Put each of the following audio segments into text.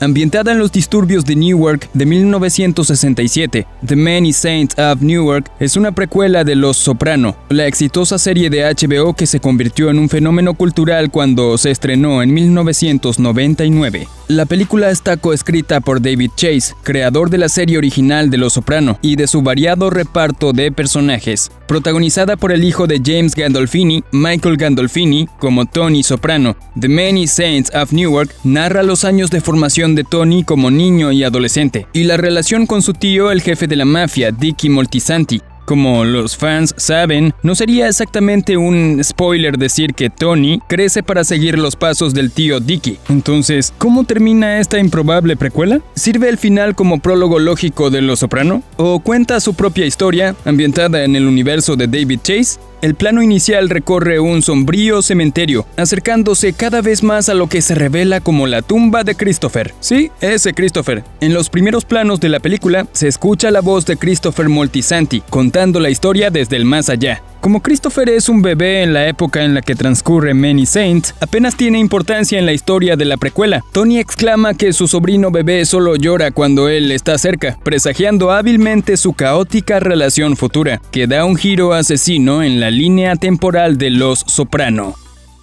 Ambientada en los disturbios de Newark de 1967, The Many Saints of Newark es una precuela de Los Soprano, la exitosa serie de HBO que se convirtió en un fenómeno cultural cuando se estrenó en 1999. La película está coescrita por David Chase, creador de la serie original de Los Soprano, y de su variado reparto de personajes. Protagonizada por el hijo de James Gandolfini, Michael Gandolfini, como Tony Soprano, The Many Saints of Newark narra los años de formación de Tony como niño y adolescente, y la relación con su tío, el jefe de la mafia, Dickie Moltisanti. Como los fans saben, no sería exactamente un spoiler decir que Tony crece para seguir los pasos del tío Dickie. Entonces, ¿cómo termina esta improbable precuela? ¿Sirve el final como prólogo lógico de Los Soprano? ¿O cuenta su propia historia, ambientada en el universo de David Chase? El plano inicial recorre un sombrío cementerio, acercándose cada vez más a lo que se revela como la tumba de Christopher. Sí, ese Christopher. En los primeros planos de la película se escucha la voz de Christopher Moltisanti, contando la historia desde el más allá. Como Christopher es un bebé en la época en la que transcurre Many Saints, apenas tiene importancia en la historia de la precuela. Tony exclama que su sobrino bebé solo llora cuando él está cerca, presagiando hábilmente su caótica relación futura, que da un giro asesino en la línea temporal de Los Soprano.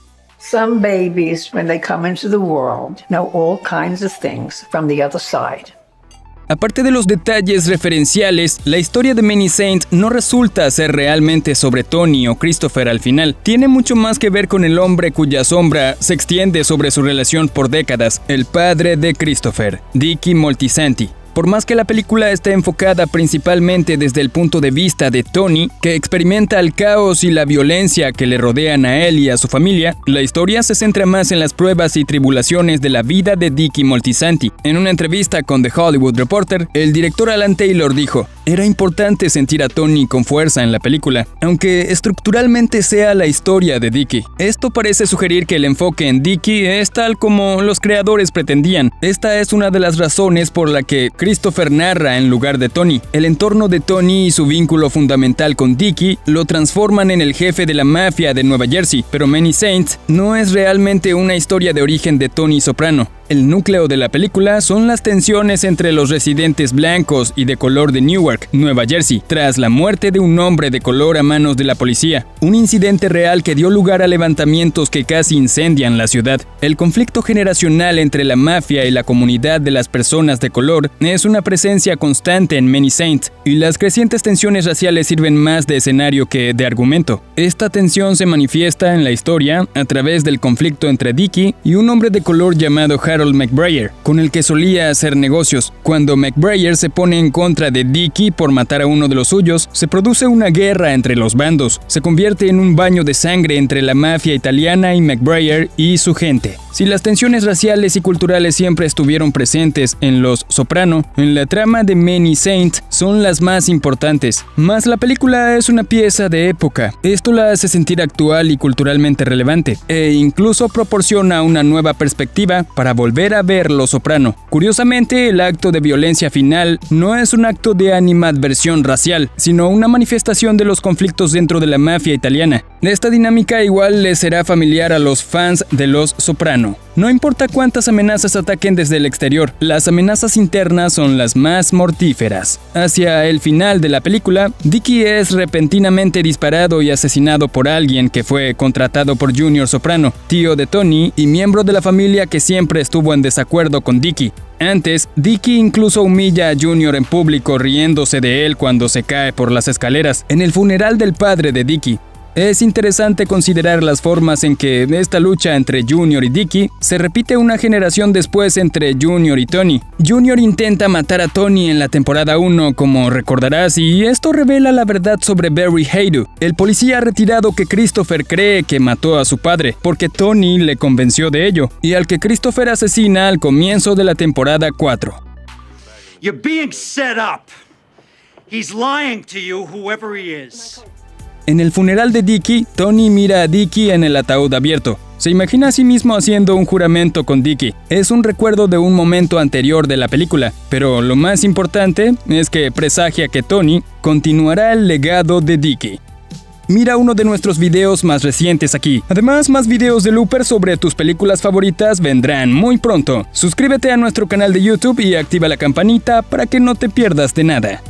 Some babies, when they come into the world, know all kinds of things from the other side. Aparte de los detalles referenciales, la historia de Many Saints no resulta ser realmente sobre Tony o Christopher al final. Tiene mucho más que ver con el hombre cuya sombra se extiende sobre su relación por décadas, el padre de Christopher, Dickie Moltisanti. Por más que la película esté enfocada principalmente desde el punto de vista de Tony, que experimenta el caos y la violencia que le rodean a él y a su familia, la historia se centra más en las pruebas y tribulaciones de la vida de Dickie Moltisanti. En una entrevista con The Hollywood Reporter, el director Alan Taylor dijo: "Era importante sentir a Tony con fuerza en la película, aunque estructuralmente sea la historia de Dickie. Esto parece sugerir que el enfoque en Dickie es tal como los creadores pretendían. Esta es una de las razones por la que Christopher narra en lugar de Tony. El entorno de Tony y su vínculo fundamental con Dickie lo transforman en el jefe de la mafia de Nueva Jersey, pero Many Saints no es realmente una historia de origen de Tony Soprano. El núcleo de la película son las tensiones entre los residentes blancos y de color de Newark, Nueva Jersey, tras la muerte de un hombre de color a manos de la policía, un incidente real que dio lugar a levantamientos que casi incendian la ciudad. El conflicto generacional entre la mafia y la comunidad de las personas de color es una presencia constante en Many Saints, y las crecientes tensiones raciales sirven más de escenario que de argumento. Esta tensión se manifiesta en la historia a través del conflicto entre Dickie y un hombre de color llamado Harold McBrayer, con el que solía hacer negocios. Cuando McBrayer se pone en contra de Dickie por matar a uno de los suyos, se produce una guerra entre los bandos. Se convierte en un baño de sangre entre la mafia italiana y McBrayer y su gente. Si las tensiones raciales y culturales siempre estuvieron presentes en Los Soprano, en la trama de Many Saints son las más importantes. Más la película es una pieza de época. Esto la hace sentir actual y culturalmente relevante, e incluso proporciona una nueva perspectiva para volver a ver Los Soprano. Curiosamente, el acto de violencia final no es un acto de animadversión racial, sino una manifestación de los conflictos dentro de la mafia italiana. Esta dinámica igual les será familiar a los fans de Los Soprano. No importa cuántas amenazas ataquen desde el exterior, las amenazas internas son las más mortíferas. Hacia el final de la película, Dickie es repentinamente disparado y asesinado por alguien que fue contratado por Junior Soprano, tío de Tony y miembro de la familia que siempre estuvo en desacuerdo con Dickie. Antes, Dickie incluso humilla a Junior en público riéndose de él cuando se cae por las escaleras, en el funeral del padre de Dickie. Es interesante considerar las formas en que esta lucha entre Junior y Dickie se repite una generación después entre Junior y Tony. Junior intenta matar a Tony en la temporada 1, como recordarás, y esto revela la verdad sobre Barry Haydu, el policía retirado que Christopher cree que mató a su padre, porque Tony le convenció de ello, y al que Christopher asesina al comienzo de la temporada 4. You're being set up. He's lying to you, whoever he is. En el funeral de Dickie, Tony mira a Dickie en el ataúd abierto. Se imagina a sí mismo haciendo un juramento con Dickie. Es un recuerdo de un momento anterior de la película, pero lo más importante es que presagia que Tony continuará el legado de Dickie. mira uno de nuestros videos más recientes aquí. Además, más videos de Looper sobre tus películas favoritas vendrán muy pronto. Suscríbete a nuestro canal de YouTube y activa la campanita para que no te pierdas de nada.